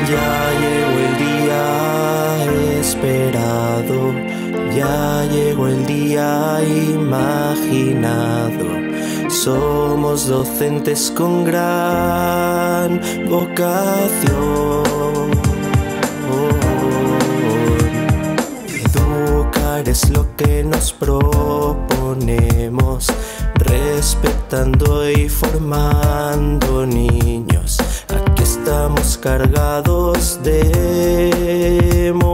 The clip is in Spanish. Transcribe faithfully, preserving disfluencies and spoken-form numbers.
Ya llegó el día esperado, ya llegó el día imaginado. Somos docentes con gran vocación. Educar es lo que nos proponemos, respetando y formando niños. Aquí estamos cargados de emoción.